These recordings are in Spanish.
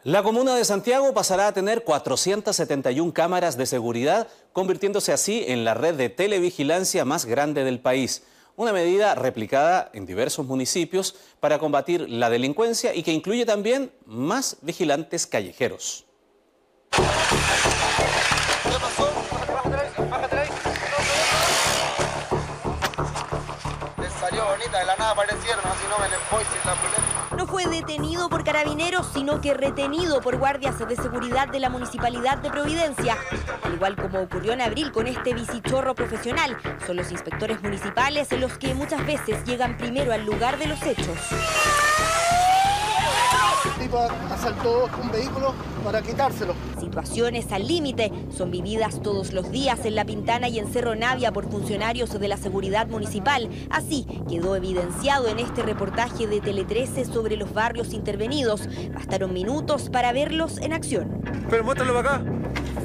La comuna de Santiago pasará a tener 471 cámaras de seguridad, convirtiéndose así en la red de televigilancia más grande del país. Una medida replicada en diversos municipios para combatir la delincuencia y que incluye también más vigilantes callejeros. ¿Qué pasó? Bájate ahí. Les salió bonita, de la nada aparecieron, así no me les voy sin la problema. No fue detenido por carabineros, sino que retenido por guardias de seguridad de la Municipalidad de Providencia. Al igual como ocurrió en abril con este bicichorro profesional, son los inspectores municipales los que muchas veces llegan primero al lugar de los hechos. El tipo asaltó un vehículo para quitárselo. Situaciones al límite son vividas todos los días en La Pintana y en Cerro Navia por funcionarios de la seguridad municipal. Así quedó evidenciado en este reportaje de Tele 13 sobre los barrios intervenidos. Bastaron minutos para verlos en acción. Pero muéstralo para acá.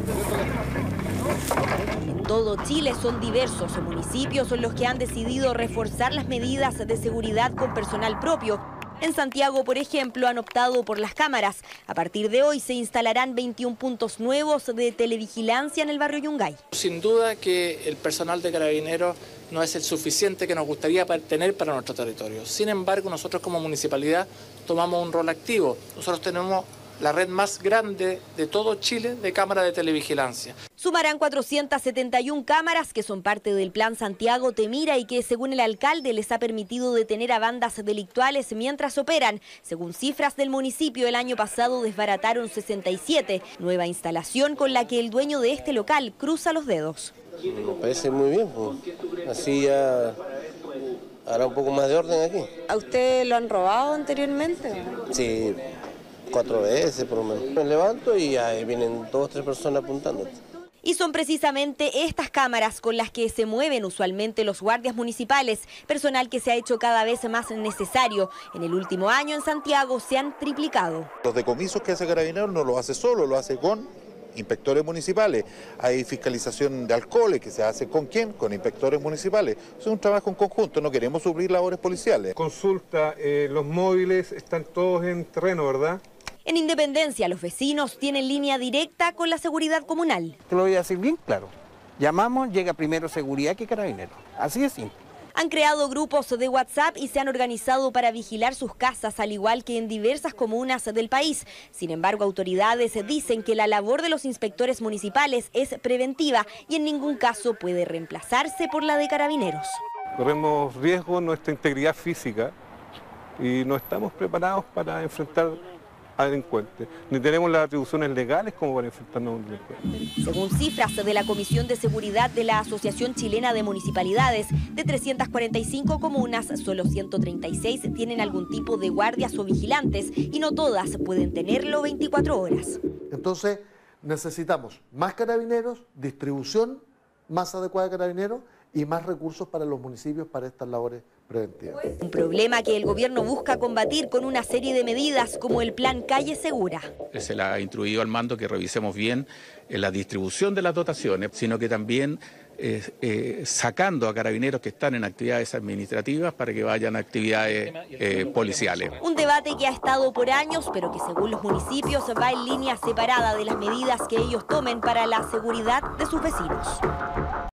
En todo Chile son diversos municipios los que han decidido reforzar las medidas de seguridad con personal propio. En Santiago, por ejemplo, han optado por las cámaras. A partir de hoy se instalarán 21 puntos nuevos de televigilancia en el barrio Yungay. Sin duda que el personal de Carabineros no es el suficiente que nos gustaría tener para nuestro territorio. Sin embargo, nosotros como municipalidad tomamos un rol activo. Nosotros tenemos la red más grande de todo Chile de cámaras de televigilancia. Sumarán 471 cámaras que son parte del Plan Santiago Te Mira y que, según el alcalde, les ha permitido detener a bandas delictuales mientras operan. Según cifras del municipio, el año pasado desbarataron 67, nueva instalación con la que el dueño de este local cruza los dedos. Me parece muy bien, pues. Así ya hará un poco más de orden aquí. ¿A usted lo han robado anteriormente? Sí, 4 veces por lo menos. Me levanto y ahí vienen 2 o 3 personas apuntándote. Y son precisamente estas cámaras con las que se mueven usualmente los guardias municipales, personal que se ha hecho cada vez más necesario. En el último año en Santiago se han triplicado. Los decomisos que hace Carabineros no lo hace solo, lo hace con inspectores municipales. Hay fiscalización de alcoholes que se hace ¿con quién? Con inspectores municipales. Es un trabajo en conjunto, no queremos suplir labores policiales. Consulta, los móviles están todos en terreno, ¿verdad? En Independencia, los vecinos tienen línea directa con la seguridad comunal. Te lo voy a decir bien claro. Llamamos, llega primero seguridad que Carabineros. Así es simple. Han creado grupos de WhatsApp y se han organizado para vigilar sus casas, al igual que en diversas comunas del país. Sin embargo, autoridades dicen que la labor de los inspectores municipales es preventiva y en ningún caso puede reemplazarse por la de Carabineros. Corremos riesgo nuestra integridad física y no estamos preparados para enfrentar a delincuentes, ni tenemos las atribuciones legales como para enfrentarnos a un delincuente. Según cifras de la Comisión de Seguridad de la Asociación Chilena de Municipalidades, de 345 comunas, solo 136 tienen algún tipo de guardias o vigilantes y no todas pueden tenerlo 24 horas. Entonces necesitamos más carabineros, distribución más adecuada de carabineros y más recursos para los municipios para estas labores preventivas. Un problema que el gobierno busca combatir con una serie de medidas como el Plan Calle Segura. Se le ha instruido al mando que revisemos bien la distribución de las dotaciones, sino que también sacando a carabineros que están en actividades administrativas para que vayan a actividades policiales. Un debate que ha estado por años, pero que según los municipios va en línea separada de las medidas que ellos tomen para la seguridad de sus vecinos.